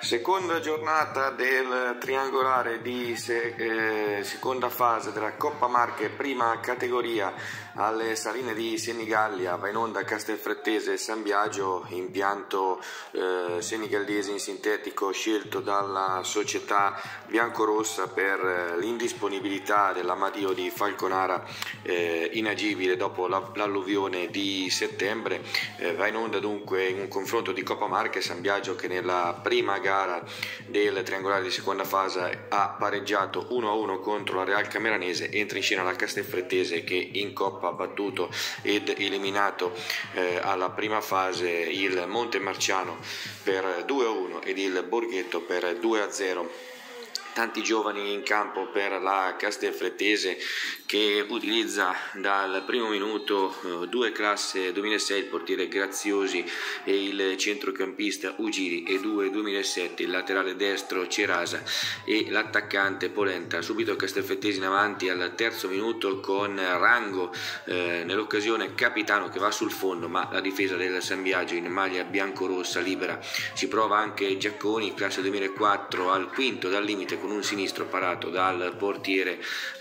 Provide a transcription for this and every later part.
Seconda giornata del triangolare di seconda fase della Coppa Marche prima categoria alle Saline di Senigallia. Va in onda Castelfrattese e San Biagio, impianto senigallese in sintetico scelto dalla società biancorossa per l'indisponibilità dell'Amadio di Falconara inagibile dopo l'alluvione di settembre. Va in onda dunque in un confronto di Coppa Marche San Biagio, che nella prima gara del triangolare di seconda fase ha pareggiato 1-1 contro la Real Cameranese. Entra in scena la Castelfrattese, che in Coppa ha battuto ed eliminato alla prima fase il Montemarciano per 2-1 ed il Borghetto per 2-0. Tanti giovani in campo per la Castelfrattese, che utilizza dal primo minuto due classe 2006, il portiere Graziosi e il centrocampista Ugiri, e 2007, il laterale destro Cerasa e l'attaccante Polenta. Subito Castelfrattese in avanti al terzo minuto con Rango, nell'occasione capitano, che va sul fondo, ma la difesa del San Biagio in maglia biancorossa libera. Si prova anche Giacconi, classe 2004, al quinto dal limite con un sinistro parato dal portiere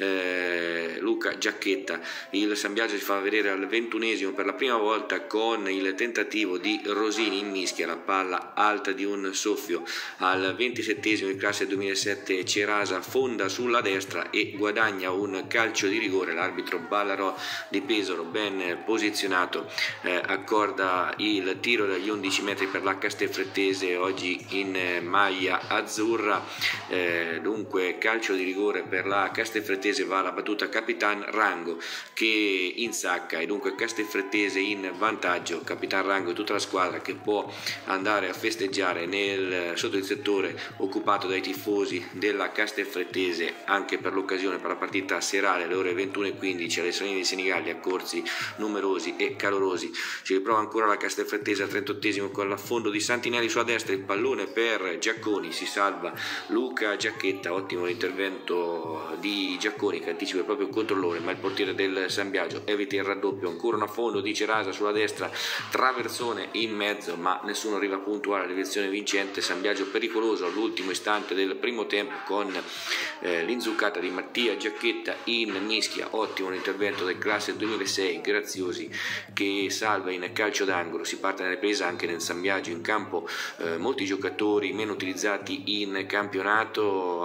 Luca Giacchetta. Il San Biagio si fa vedere al 21esimo per la prima volta con il tentativo di Rosini in mischia, la palla alta di un soffio. Al 27esimo in classe 2007 Cerasa fonda sulla destra e guadagna un calcio di rigore. L'arbitro Ballarò di Pesaro, ben posizionato, accorda il tiro dagli 11 metri per la Castelfrattese, oggi in maglia azzurra. Dunque calcio di rigore per la Castelfrattese, va la battuta Capitan Rango che insacca, e dunque Castelfrattese in vantaggio. Capitan Rango e tutta la squadra che può andare a festeggiare sotto il settore occupato dai tifosi della Castelfrattese, anche per l'occasione, per la partita serale alle ore 21:15 alle Saline di Senigallia, corsi numerosi e calorosi. Si riprova ancora la Castelfrattese al 38esimo con l'affondo di Santinelli sulla destra, il pallone per Giacconi, si salva Luca Giacchetta. Ottimo l'intervento di Giacconi, che anticipa il proprio controllore, ma il portiere del San Biagio evita il raddoppio. Ancora un affondo di Cerasa sulla destra, traversone in mezzo, ma nessuno arriva puntuale alla direzione vincente. San Biagio pericoloso all'ultimo istante del primo tempo con l'inzuccata di Mattia Giacchetta in mischia. Ottimo l'intervento del classe 2006 Graziosi, che salva in calcio d'angolo. Si parte nella ripresa anche nel San Biagio, in campo molti giocatori meno utilizzati in campionato,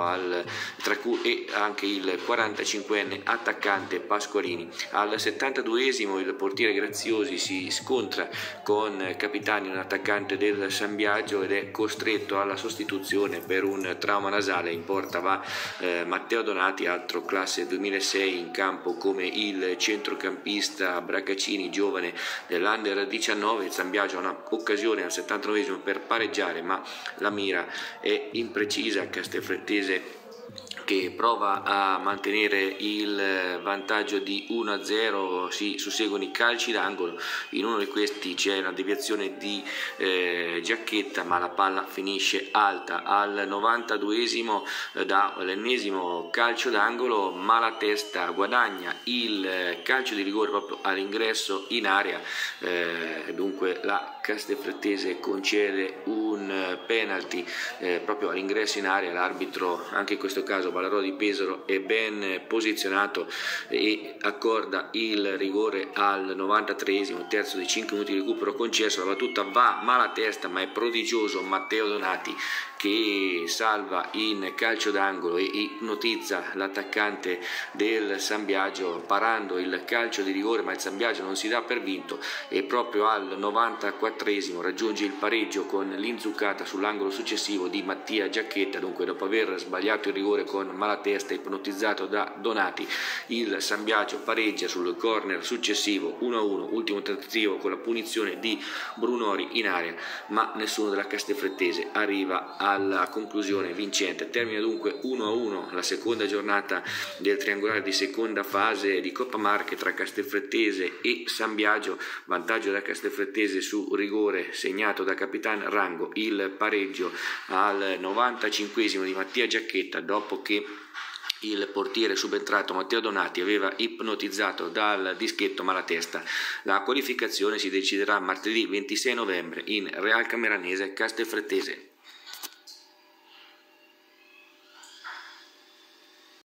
e anche il 45enne attaccante Pasqualini. Al 72esimo il portiere Graziosi si scontra con Capitani, un attaccante del San Biagio, ed è costretto alla sostituzione per un trauma nasale. In porta va Matteo Donati, altro classe 2006 in campo come il centrocampista Bracaccini, giovane dell'Under 19. Il San Biagio ha un'occasione al 79esimo per pareggiare, ma la mira è imprecisa. Castelfrattese che prova a mantenere il vantaggio di 1-0, si susseguono i calci d'angolo. In uno di questi c'è una deviazione di Giacchetta, ma la palla finisce alta. Al 92esimo da l'ennesimo calcio d'angolo, Malatesta guadagna il calcio di rigore proprio all'ingresso in area, dunque la Castelfrattese concede un penalty proprio all'ingresso in area. L'arbitro, anche in questo caso Ballarò di Pesaro, è ben posizionato e accorda il rigore al 93esimo, terzo dei 5 minuti di recupero concesso. La battuta va Malatesta, ma è prodigioso Matteo Donati che salva in calcio d'angolo e ipnotizza l'attaccante del San Biagio parando il calcio di rigore, ma il San Biagio non si dà per vinto e proprio al 94esimo raggiunge il pareggio con l'inzuccata sull'angolo successivo di Mattia Giacchetta. Dunque, dopo aver sbagliato il rigore con Malatesta ipnotizzato da Donati, il San Biagio pareggia sul corner successivo 1-1, ultimo tentativo con la punizione di Brunori in area, ma nessuno della Castelfrattese arriva alla conclusione vincente. Termina dunque 1-1 la seconda giornata del triangolare di seconda fase di Coppa Marche tra Castelfrattese e San Biagio. Vantaggio da Castelfrattese su rigore segnato da Capitan Rango, il pareggio al 95esimo di Mattia Giacchetta, dopo che il portiere subentrato Matteo Donati aveva ipnotizzato dal dischetto Malatesta. La qualificazione si deciderà martedì 26 novembre in Real Cameranese Castelfrattese.